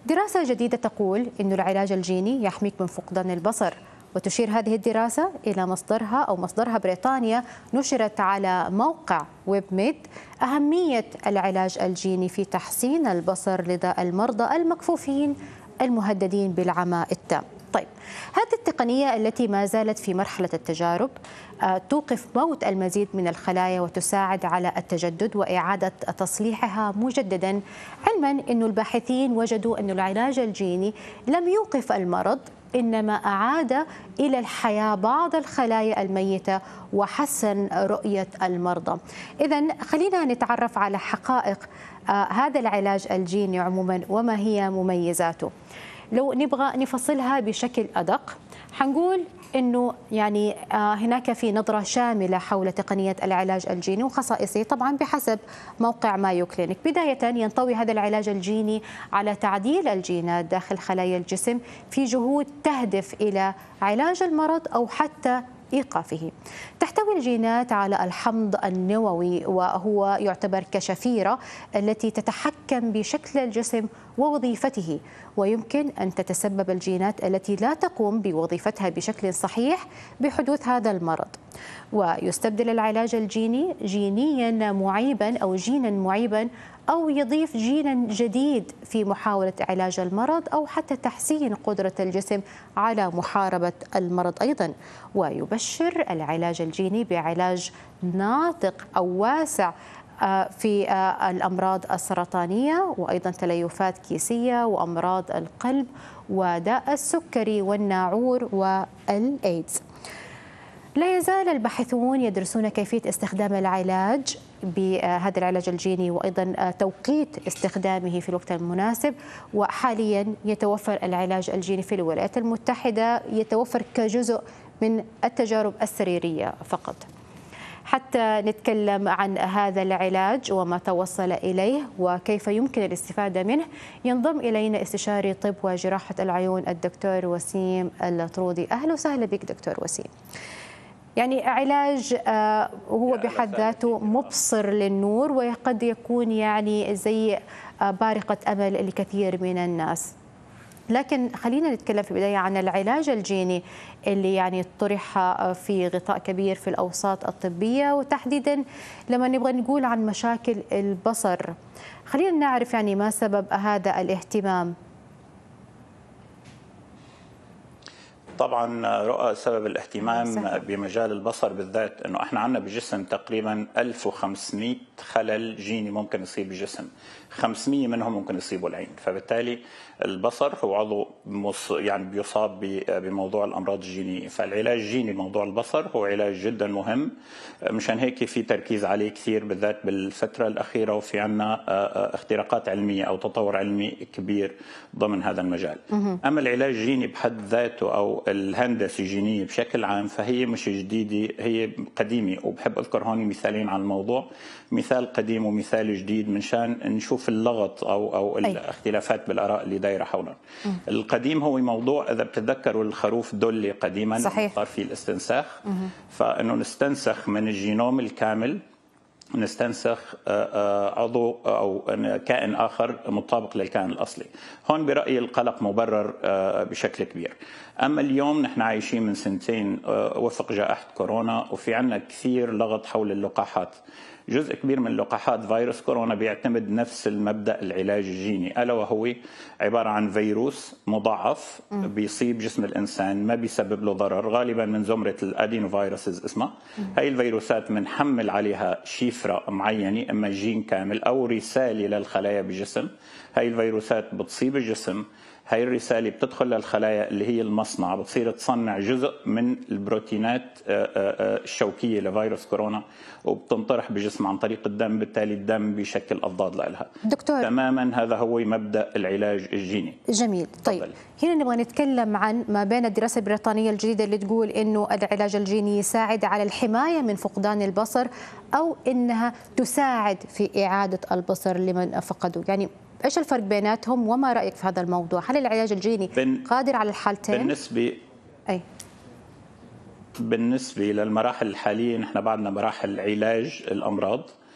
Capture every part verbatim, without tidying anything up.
دراسة جديدة تقول أن العلاج الجيني يحميك من فقدان البصر، وتشير هذه الدراسة إلى مصدرها أو مصدرها بريطانيا، نشرت على موقع ويب ميد، أهمية العلاج الجيني في تحسين البصر لدى المرضى المكفوفين المهددين بالعمى التام. طيب، هذه التقنية التي ما زالت في مرحلة التجارب توقف موت المزيد من الخلايا وتساعد على التجدد وإعادة تصليحها مجددا، علما أن الباحثين وجدوا أن العلاج الجيني لم يوقف المرض، إنما أعاد إلى الحياة بعض الخلايا الميتة وحسن رؤية المرضى. إذن خلينا نتعرف على حقائق هذا العلاج الجيني عموما وما هي مميزاته. لو نبغى نفصلها بشكل أدق، حنقول أنه يعني هناك في نظرة شاملة حول تقنية العلاج الجيني وخصائصه، طبعا بحسب موقع مايو كلينيك. بداية ينطوي هذا العلاج الجيني على تعديل الجينات داخل خلايا الجسم في جهود تهدف إلى علاج المرض أو حتى إيقافه. تحتوي الجينات على الحمض النووي، وهو يعتبر كشفيرة التي تتحكم بشكل الجسم ووظيفته، ويمكن أن تتسبب الجينات التي لا تقوم بوظيفتها بشكل صحيح بحدوث هذا المرض. ويستبدل العلاج الجيني جينيا معيبا أو جينا معيبا، أو يضيف جينا جديد في محاولة علاج المرض أو حتى تحسين قدرة الجسم على محاربة المرض أيضا. ويبشر العلاج الجيني بعلاج ناطق أو واسع في الأمراض السرطانية، وأيضا تليفات كيسية وأمراض القلب وداء السكري والناعور والإيدز. لا يزال الباحثون يدرسون كيفية استخدام العلاج بهذا العلاج الجيني وأيضا توقيت استخدامه في الوقت المناسب. وحاليا يتوفر العلاج الجيني في الولايات المتحدة، يتوفر كجزء من التجارب السريرية فقط. حتى نتكلم عن هذا العلاج وما توصل إليه وكيف يمكن الاستفادة منه، ينضم إلينا استشاري طب وجراحة العيون الدكتور وسيم الطرودي. أهلا وسهلا بك دكتور وسيم. يعني علاج هو بحد ذاته مبصر للنور، وقد يكون يعني زي بارقة أمل لكثير من الناس، لكن خلينا نتكلم في البداية عن العلاج الجيني اللي يعني طرح في غطاء كبير في الأوساط الطبية، وتحديدا لما نبغى نقول عن مشاكل البصر. خلينا نعرف يعني ما سبب هذا الاهتمام. طبعا رؤى سبب الاهتمام بمجال البصر بالذات انه احنا عندنا بالجسم تقريبا ألف وخمسمئة خلل جيني ممكن يصيب الجسم، خمسمئة منهم ممكن يصيبوا العين، فبالتالي البصر هو عضو يعني بيصاب بموضوع الامراض الجينيه، فالعلاج الجيني لموضوع البصر هو علاج جدا مهم، مشان هيك في تركيز عليه كثير بالذات بالفتره الاخيره، وفي عندنا اختراقات علميه او تطور علمي كبير ضمن هذا المجال. اما العلاج الجيني بحد ذاته او الهندسه الجينيه بشكل عام فهي مش جديده، هي قديمه، وبحب اذكر هون مثالين عن الموضوع، مثال قديم ومثال جديد منشان نشوف اللغط او او أي. الاختلافات بالاراء اللي دايره حولنا. القديم هو موضوع اذا بتتذكروا الخروف دولي قديما صحيح. صار في الاستنساخ، فانه نستنسخ من الجينوم الكامل، نستنسخ عضو أو كائن آخر مطابق للكائن الأصلي. هون برأيي القلق مبرر بشكل كبير. أما اليوم نحن عايشين من سنتين وفق جائحة كورونا، وفي عنا كثير لغط حول اللقاحات. جزء كبير من لقاحات فيروس كورونا بيعتمد نفس المبدأ العلاج الجيني، ألا وهو عبارة عن فيروس مضاعف بيصيب جسم الإنسان، ما بيسبب له ضرر، غالبا من زمرة الأدينو فيروسز اسمها. هاي الفيروسات بنحمل عليها شفرة معينة، إما جين كامل أو رسالة للخلايا بالجسم. هاي الفيروسات بتصيب الجسم، هاي الرسالة بتدخل للخلايا اللي هي المصنع، بتصير تصنع جزء من البروتينات الشوكية لفيروس كورونا، وبتنطرح بالجسم عن طريق الدم، بالتالي الدم بيشكل أضداد لها. دكتور تماما هذا هو مبدأ العلاج الجيني. جميل. طيب طبعا. هنا نبغى نتكلم عن ما بين الدراسة البريطانية الجديدة اللي تقول إنه العلاج الجيني يساعد على الحماية من فقدان البصر، أو إنها تساعد في إعادة البصر لمن فقدوا، يعني ايش الفرق بيناتهم وما رايك في هذا الموضوع؟ هل العلاج الجيني بن... قادر على الحالتين؟ بالنسبه اي بالنسبه للمراحل الحاليه نحن بعدنا مراحل علاج الامراض،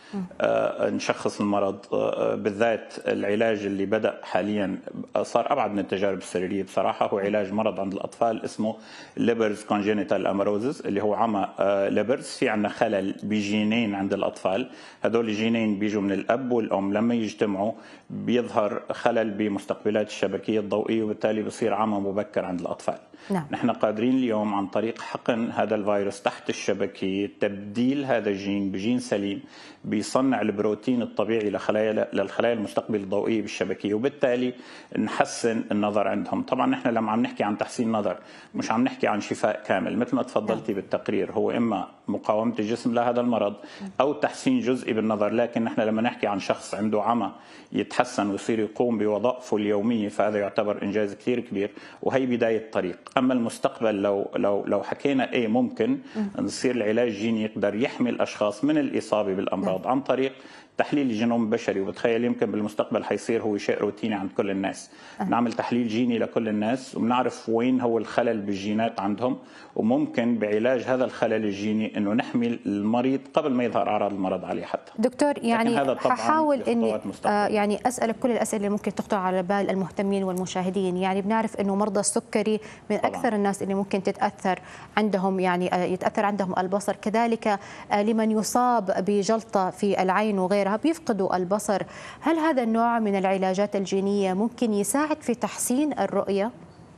آه نشخص المرض. آه بالذات العلاج اللي بدأ حاليا صار أبعد من التجارب السريرية بصراحة، هو علاج مرض عند الأطفال اسمه ليبرز كونجينيتال أماروزز، اللي هو عمى آه ليبرز. في عندنا خلل بجينين عند الأطفال، هدول الجينين بيجوا من الأب والأم، لما يجتمعوا بيظهر خلل بمستقبلات الشبكية الضوئية، وبالتالي بصير عمى مبكر عند الأطفال. نعم. نحن قادرين اليوم عن طريق حقن هذا الفيروس تحت الشبكية تبديل هذا الجين بجين سليم بيصنع البروتين الطبيعي لخلايا للخلايا المستقبل الضوئية بالشبكية، وبالتالي نحسن النظر عندهم. طبعا نحن لما عم نحكي عن تحسين نظر مش عم نحكي عن شفاء كامل، مثل ما تفضلتي نعم. بالتقرير هو إما مقاومة الجسم لهذا المرض أو تحسين جزئي بالنظر، لكن نحن لما نحكي عن شخص عنده عمى يتحسن ويصير يقوم بوظائفه اليومية، فهذا يعتبر إنجاز كثير كبير، وهي بداية الطريق. أما المستقبل لو لو لو حكينا إيه ممكن نصير العلاج الجيني يقدر يحمي الأشخاص من الإصابة بالأمراض عن طريق تحليل الجينوم البشري، وبتخيل يمكن بالمستقبل حيصير هو شيء روتيني عند كل الناس. أه. نعمل تحليل جيني لكل الناس وبنعرف وين هو الخلل بالجينات عندهم، وممكن بعلاج هذا الخلل الجيني انه نحمي المريض قبل ما يظهر اعراض المرض عليه حتى. دكتور يعني ححاول اني آه يعني اسالك كل الاسئله اللي ممكن تخطر على بال المهتمين والمشاهدين. يعني بنعرف انه مرضى السكري من طبعا. اكثر الناس اللي ممكن تتاثر عندهم يعني آه يتاثر عندهم البصر، كذلك آه لمن يصاب بجلطه في العين وغيرها بيفقدوا البصر. هل هذا النوع من العلاجات الجينية ممكن يساعد في تحسين الرؤية؟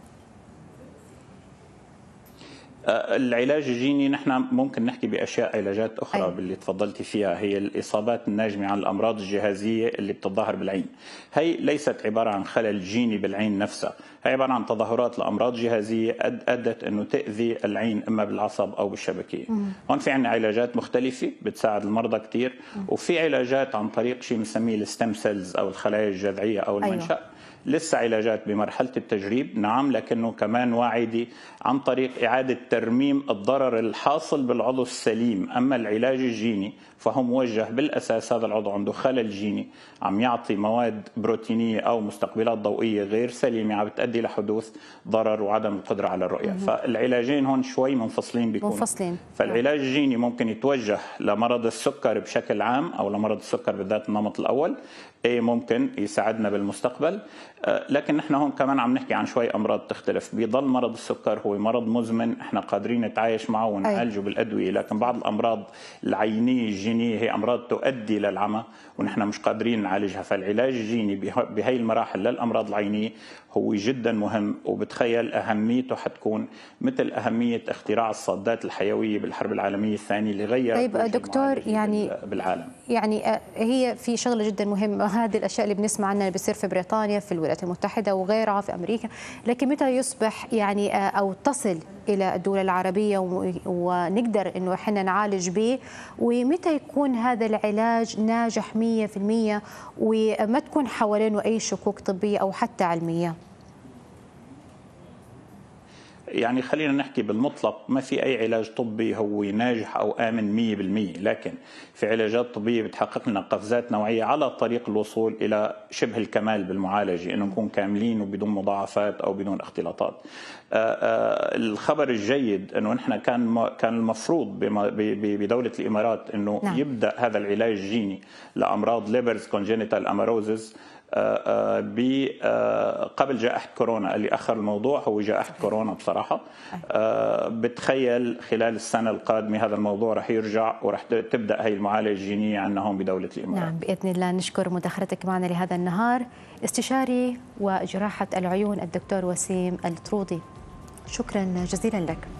العلاج الجيني نحن ممكن نحكي بأشياء علاجات أخرى أي. باللي تفضلتي فيها، هي الإصابات الناجمة عن الأمراض الجهازية اللي بتظهر بالعين. هي ليست عبارة عن خلل جيني بالعين نفسها، هي عبارة عن تظاهرات لأمراض جهازية أدت أنه تأذي العين إما بالعصب أو بالشبكية. مم. هون في عنا علاجات مختلفة بتساعد المرضى كتير، مم. وفي علاجات عن طريق شيء بنسميه الستم سيلز أو الخلايا الجذعية أو المنشأ. أيوة. لسه علاجات بمرحلة التجريب نعم، لكنه كمان واعدي عن طريق إعادة ترميم الضرر الحاصل بالعضو السليم. أما العلاج الجيني فهو موجه بالأساس هذا العضو عنده خلل جيني عم يعطي مواد بروتينية أو مستقبلات ضوئية غير سليمة عم بتؤدي لحدوث ضرر وعدم القدرة على الرؤية. مم. فالعلاجين هون شوي منفصلين بيكونوا. منفصلين. فالعلاج الجيني ممكن يتوجه لمرض السكر بشكل عام أو لمرض السكر بالذات النمط الأول، ايه ممكن يساعدنا بالمستقبل. لكن نحن هون كمان عم نحكي عن شوي امراض تختلف. بيضل مرض السكر هو مرض مزمن احنا قادرين نتعايش معه ونعالجه بالادويه، لكن بعض الامراض العينيه الجينيه هي امراض تؤدي للعمى ونحن مش قادرين نعالجها. فالعلاج الجيني بهي المراحل للامراض العينيه هو جدا مهم، وبتخيل اهميته حتكون مثل اهميه اختراع الصادات الحيويه بالحرب العالميه الثانيه اللي غير. طيب دكتور يعني بالعالم يعني هي في شغله جدا مهمه، هذه الاشياء اللي بنسمع عنها بتصير في بريطانيا في الولايات المتحده وغيرها في امريكا، لكن متى يصبح يعني او تصل الى الدول العربيه ونقدر انه احنا نعالج به، ومتى يكون هذا العلاج ناجح مية بالمية وما تكون حوالينه اي شكوك طبيه او حتى علميه؟ يعني خلينا نحكي بالمطلق ما في أي علاج طبي هو ناجح أو آمن مية بالمية، لكن في علاجات طبية بتحقق لنا قفزات نوعية على طريق الوصول إلى شبه الكمال بالمعالجة، إنه نكون كاملين وبدون مضاعفات أو بدون اختلاطات. الخبر الجيد إنه نحن كان كان المفروض بدولة الإمارات إنه نعم. يبدأ هذا العلاج الجيني لأمراض ليبرز كونجينيتال أماروزز قبل جائحة كورونا. اللي أخر الموضوع هو جائحة كورونا بصراحة. بتخيل خلال السنة القادمة هذا الموضوع رح يرجع ورح تبدأ هي المعالجة الجينية عندنا هون بدولة الإمارات. نعم بإذن الله. نشكر مداخلتك معنا لهذا النهار استشاري وجراحة العيون الدكتور وسيم الطرودي، شكرا جزيلا لك.